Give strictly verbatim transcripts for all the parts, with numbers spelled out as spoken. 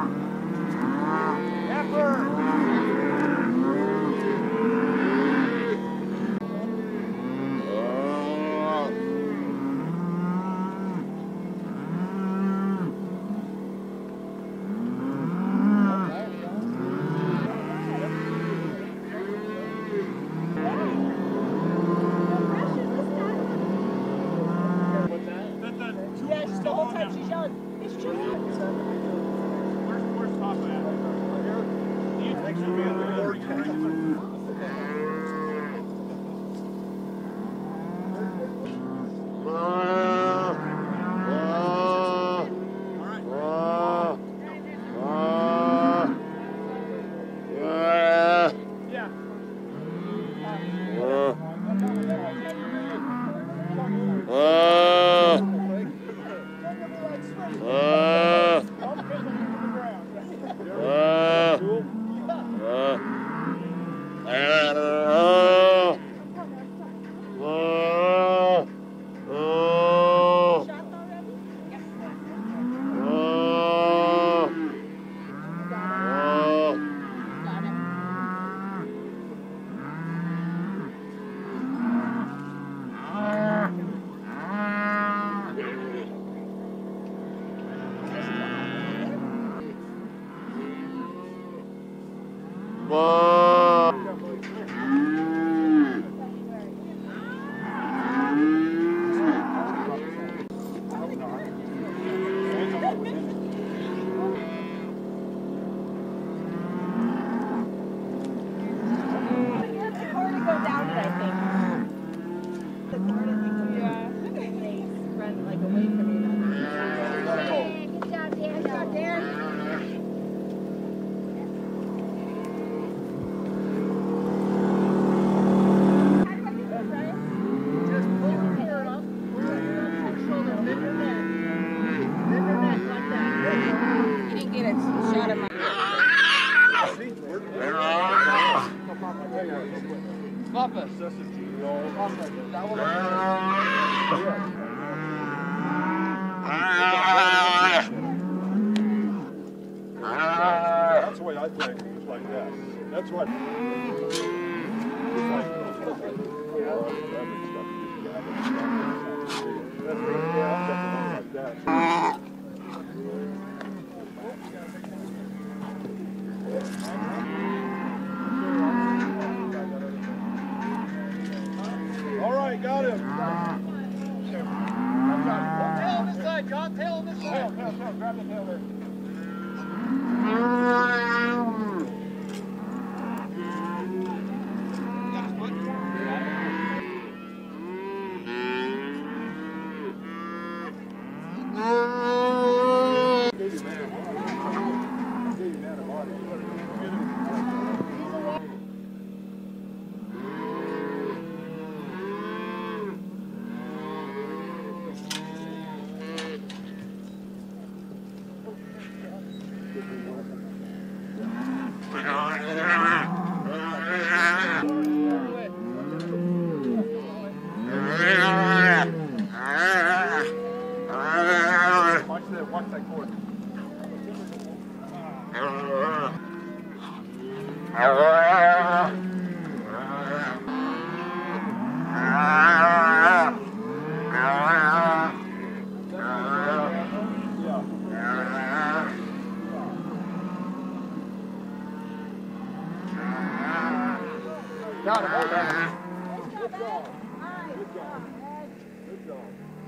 That's the way I think, it's like that. That's what. All right, got him. Tail on this side, John. Tail on this side. Tail, tail, tail. Grab the tail there. Watch that cord. Got it, hold that. Good job. Good job. Good job.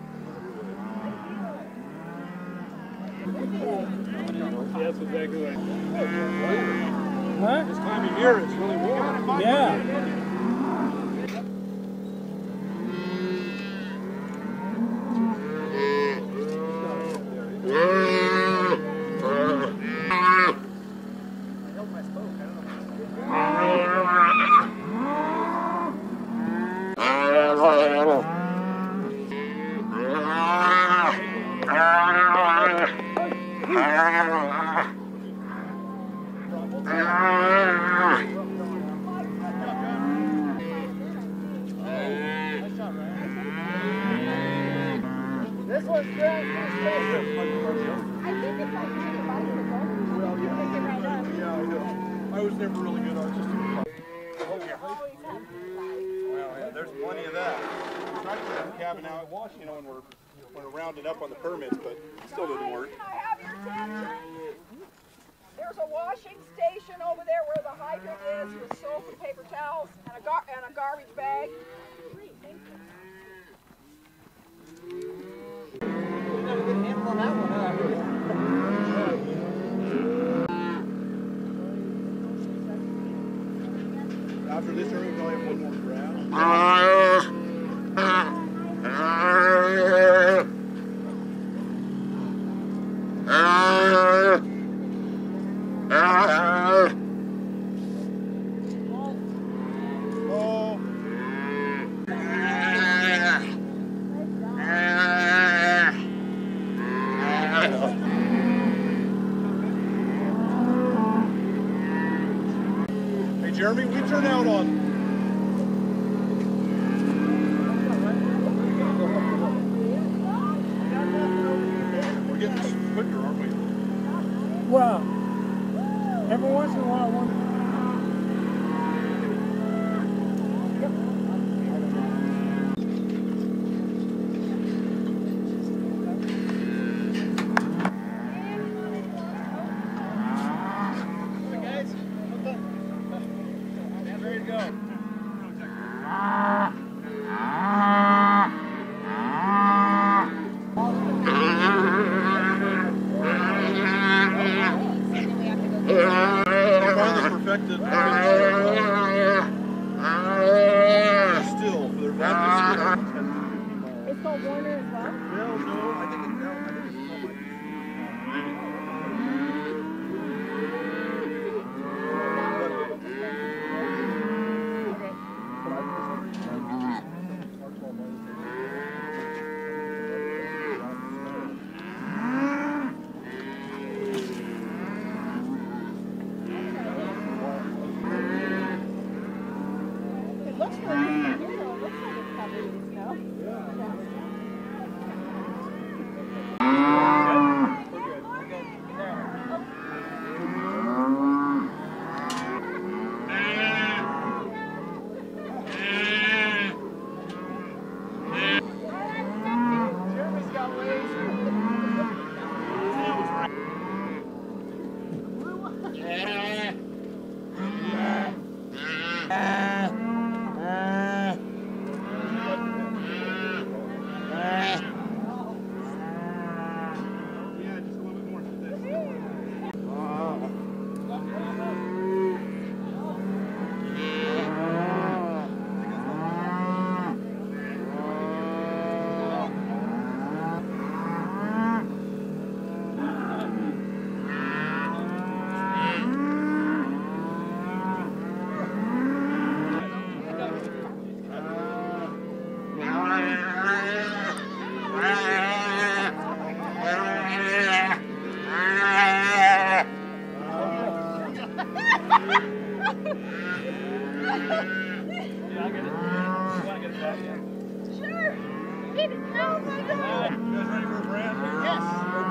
Yeah, that's exactly right. Huh? This time of year it's really warm. Yeah. This one's good. I think it's like I was never really good. I was just a oh, yeah. Well, yeah, there's plenty of that. We tried to put the cabin out at wash, you know, when we're when we're rounding up on the permits, but it still didn't work. Can I have your attention? There's a washing station over there where the hydrant is with soap and paper towels and a gar and a garbage bag. Never get a handle on that one, huh? After this area, we'll have one more grab. Jeremy, we turn out on. We're getting this quicker, aren't we? Well, every once in a while, one. It's called Warner as well? Well, no, I think it's no, I think it's called. It looks like it's, you know, it looks like it's covered in snow. Sure. Get it. Oh my God. You guys ready for a brand? Yes.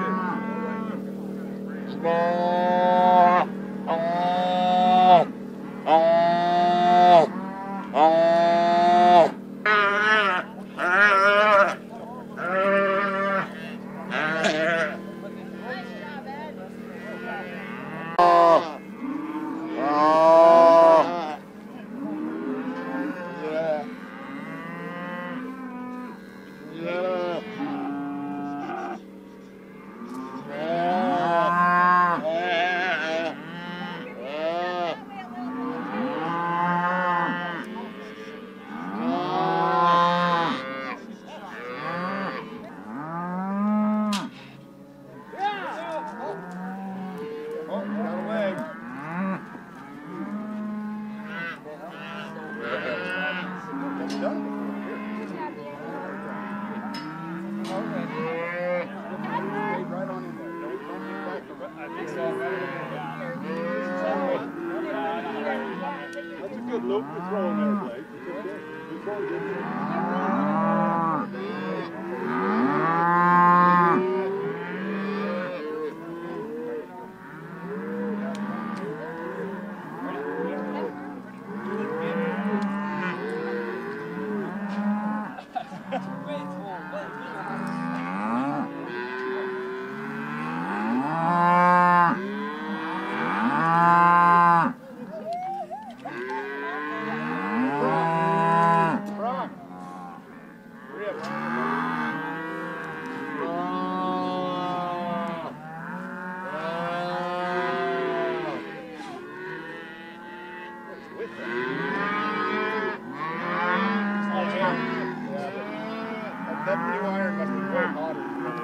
That's a good loop to throw in there, Blake. It's okay. That new iron must be way hotter.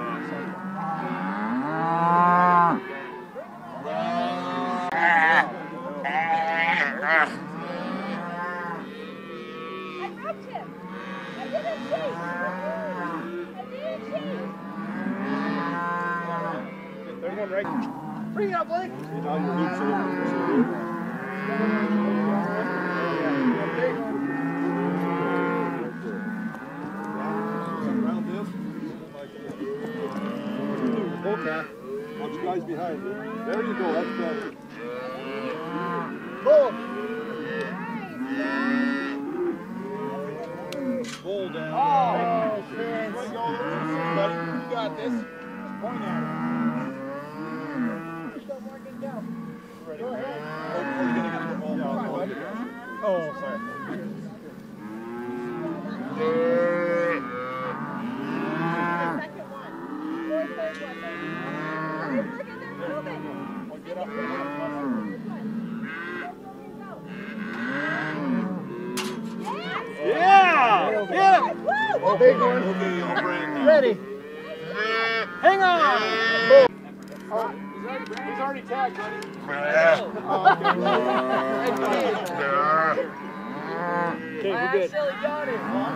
I grabbed him. I didn't chase. I didn't chase. There's one right. Bring it up, Blake. Now your loops are over. Round this. Bull calf. Watch you guys behind you. There you go. That's better. Bull. Bull down. Oh, man. There you go, buddy. You got this. Just point at it. Go ahead. Oh, are you gonna get the ball? Yeah, oh, sorry. Second one. Fourth, third one, baby. Hurry, friggin', they're moving. Well, get up. Yes! Yeah! Yeah! Woo! Oh, big one. Okay, I'll bring it down. Ready. Hang on. Oh, he's already, he's already tagged, buddy. Oh, okay, we're good. Silly got it.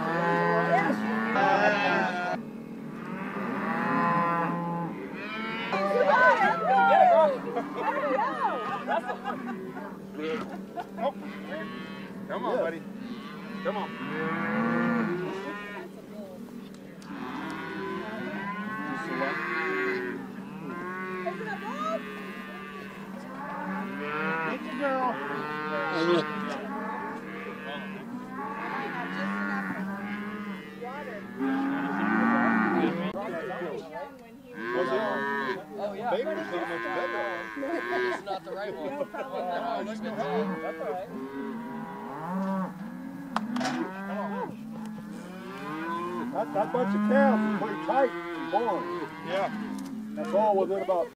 Oh. Come on, buddy. Come on. Get the girl. Oh, yeah. Baker's not much better. This is not the right one. No, that's good. That's all right. That, that bunch of calves is pretty tight and born. Yeah. That's all within about